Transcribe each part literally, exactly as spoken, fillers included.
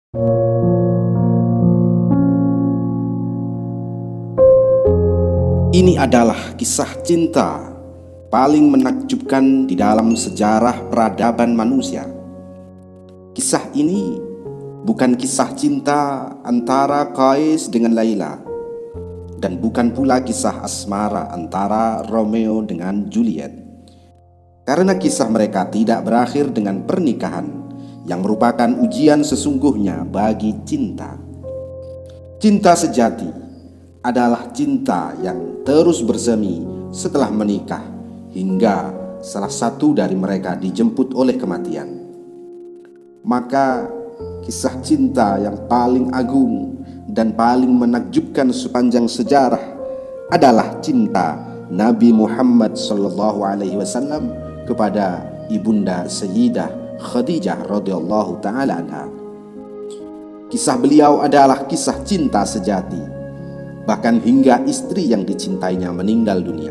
Ini adalah kisah cinta paling menakjubkan di dalam sejarah peradaban manusia. Kisah ini bukan kisah cinta antara Qais dengan Laila, dan bukan pula kisah asmara antara Romeo dengan Juliet, karena kisah mereka tidak berakhir dengan pernikahan yang merupakan ujian sesungguhnya bagi cinta. Cinta sejati adalah cinta yang terus bersemi setelah menikah hingga salah satu dari mereka dijemput oleh kematian. Maka kisah cinta yang paling agung dan paling menakjubkan sepanjang sejarah adalah cinta Nabi Muhammad sallallahu alaihi wasallam kepada ibunda Sayyidah Khadijah radhiyallahu taala anha. Kisah beliau adalah kisah cinta sejati, bahkan hingga istri yang dicintainya meninggal dunia.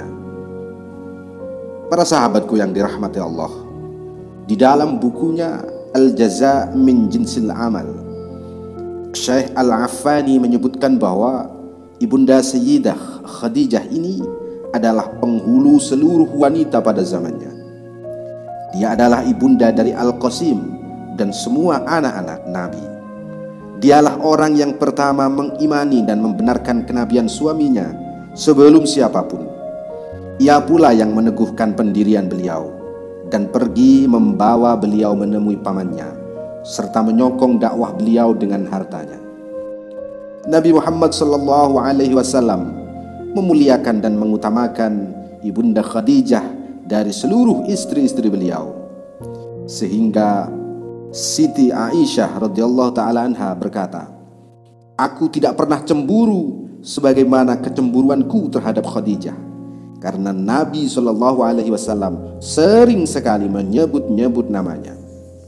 Para sahabatku yang dirahmati Allah, di dalam bukunya Al-Jaza min Jinsil Amal, Syekh Al-Affani menyebutkan bahwa ibunda Sayyidah Khadijah ini adalah penghulu seluruh wanita pada zamannya. Dia adalah ibunda dari Al-Qasim dan semua anak-anak Nabi. Dialah orang yang pertama mengimani dan membenarkan kenabian suaminya sebelum siapapun. Ia pula yang meneguhkan pendirian beliau dan pergi membawa beliau menemui pamannya, serta menyokong dakwah beliau dengan hartanya. Nabi Muhammad sallallahu alaihi wasallam memuliakan dan mengutamakan ibunda Khadijah dari seluruh istri-istri beliau, sehingga Siti Aisyah radhiyallahu taala anha berkata, "Aku tidak pernah cemburu sebagaimana kecemburuanku terhadap Khadijah, karena Nabi sallallahu alaihi wasallam sering sekali menyebut-nyebut namanya."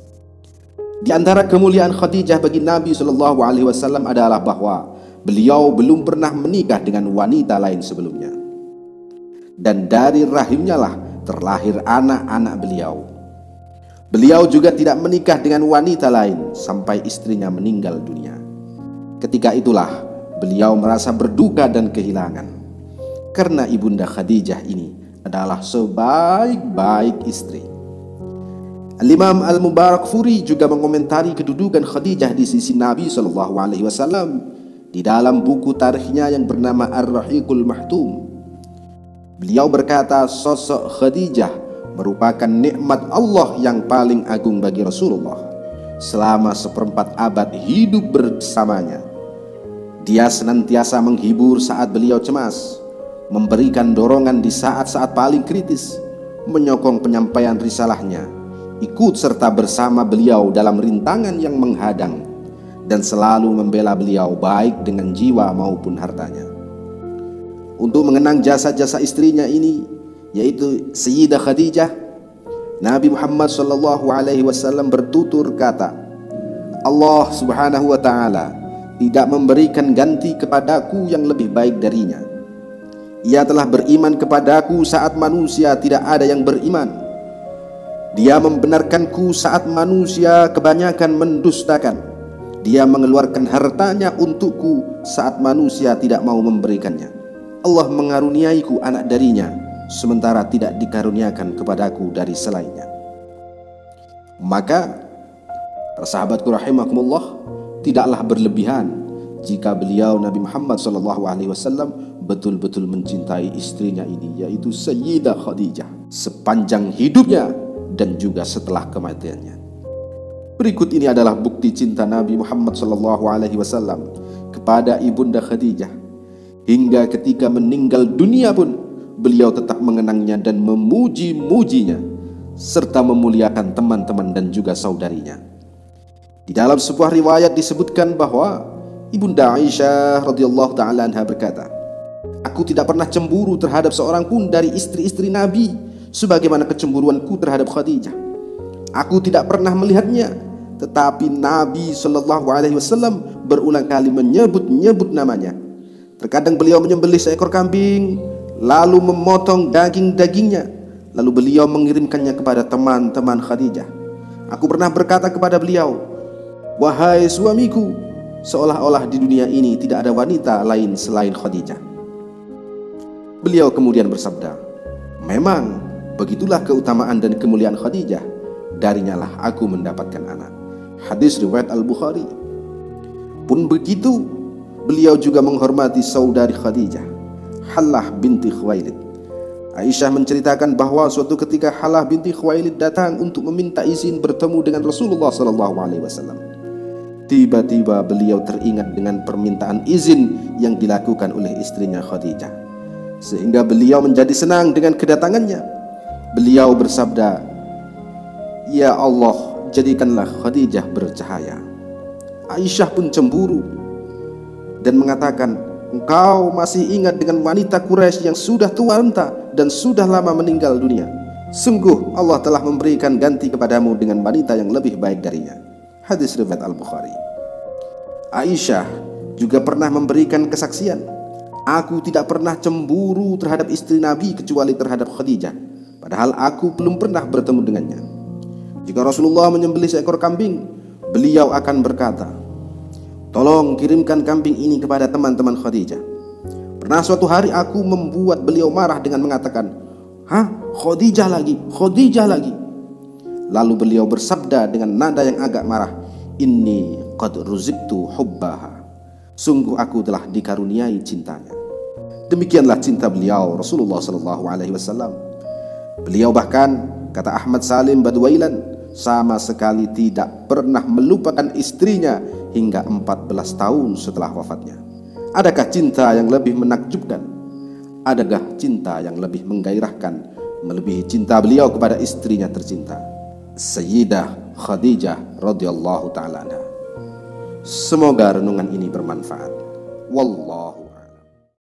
Di antara kemuliaan Khadijah bagi Nabi sallallahu alaihi wasallam adalah bahwa beliau belum pernah menikah dengan wanita lain sebelumnya, dan dari rahimnya lah terlahir anak-anak beliau. Beliau juga tidak menikah dengan wanita lain sampai istrinya meninggal dunia. Ketika itulah beliau merasa berduka dan kehilangan, karena ibunda Khadijah ini adalah sebaik-baik istri. Al-Imam Al-Mubarakfuri juga mengomentari kedudukan Khadijah di sisi Nabi sallallahu alaihi wasallam di dalam buku tarikhnya yang bernama Ar-Rahiqul Mahtum. Beliau berkata, sosok Khadijah merupakan nikmat Allah yang paling agung bagi Rasulullah selama seperempat abad hidup bersamanya. Dia senantiasa menghibur saat beliau cemas, memberikan dorongan di saat-saat paling kritis, menyokong penyampaian risalahnya, ikut serta bersama beliau dalam rintangan yang menghadang, dan selalu membela beliau baik dengan jiwa maupun hartanya. Untuk mengenang jasa-jasa istrinya ini, yaitu Sayyidah Khadijah, Nabi Muhammad sallallahu alaihi wasallam bertutur kata, "Allah subhanahu wa ta'ala tidak memberikan ganti kepadaku yang lebih baik darinya. Ia telah beriman kepadaku saat manusia tidak ada yang beriman. Dia membenarkanku saat manusia kebanyakan mendustakan. Dia mengeluarkan hartanya untukku saat manusia tidak mau memberikannya. Allah mengaruniaiku anak darinya, sementara tidak dikaruniakan kepadaku dari selainnya." Maka para sahabatku rahimakumullah, tidaklah berlebihan jika beliau Nabi Muhammad sallallahu alaihi wasallam betul-betul mencintai istrinya ini, yaitu Sayyidah Khadijah, sepanjang hidupnya dan juga setelah kematiannya. Berikut ini adalah bukti cinta Nabi Muhammad sallallahu alaihi wasallam kepada ibunda Khadijah. Hingga ketika meninggal dunia pun beliau tetap mengenangnya dan memuji-mujinya, serta memuliakan teman-teman dan juga saudarinya. Di dalam sebuah riwayat disebutkan bahwa ibunda Aisyah radhiyallahu taala anha berkata, "Aku tidak pernah cemburu terhadap seorang pun dari istri-istri Nabi sebagaimana kecemburuanku terhadap Khadijah. Aku tidak pernah melihatnya, tetapi Nabi sallallahu alaihi wasallam berulang kali menyebut-nyebut namanya. Terkadang beliau menyembelih seekor kambing, lalu memotong daging-dagingnya, lalu beliau mengirimkannya kepada teman-teman Khadijah. Aku pernah berkata kepada beliau, "Wahai suamiku, seolah-olah di dunia ini tidak ada wanita lain selain Khadijah." Beliau kemudian bersabda, "Memang begitulah keutamaan dan kemuliaan Khadijah, darinya lah aku mendapatkan anak." Hadis riwayat Al-Bukhari. Pun begitu, beliau juga menghormati saudari Khadijah, Hallah binti Khuwailid. Aisyah menceritakan bahwa suatu ketika Hallah binti Khuwailid datang untuk meminta izin bertemu dengan Rasulullah sallallahu alaihi wasallam. Tiba-tiba beliau teringat dengan permintaan izin yang dilakukan oleh istrinya Khadijah, sehingga beliau menjadi senang dengan kedatangannya. Beliau bersabda, "Ya Allah, jadikanlah Khadijah bercahaya." Aisyah pun cemburu dan mengatakan, "Engkau masih ingat dengan wanita Quraisy yang sudah tua renta dan sudah lama meninggal dunia. Sungguh Allah telah memberikan ganti kepadamu dengan wanita yang lebih baik darinya." Hadis riwayat Al-Bukhari. Aisyah juga pernah memberikan kesaksian, "Aku tidak pernah cemburu terhadap istri Nabi kecuali terhadap Khadijah, padahal aku belum pernah bertemu dengannya. Jika Rasulullah menyembelih seekor kambing, beliau akan berkata, 'Tolong kirimkan kambing ini kepada teman-teman Khadijah.' Pernah suatu hari aku membuat beliau marah dengan mengatakan, 'Hah? Khadijah lagi, Khadijah lagi.' Lalu beliau bersabda dengan nada yang agak marah, 'Inni qad ruziktu hubbaha.' Sungguh aku telah dikaruniai cintanya." Demikianlah cinta beliau Rasulullah sallallahu alaihi wasallam. Beliau bahkan, kata Ahmad Salim Badwailan, sama sekali tidak pernah melupakan istrinya hingga empat belas tahun setelah wafatnya. Adakah cinta yang lebih menakjubkan? Adakah cinta yang lebih menggairahkan melebihi cinta beliau kepada istrinya tercinta, Sayyidah Khadijah radhiyallahu ta'ala anha. Semoga renungan ini bermanfaat. Wallahu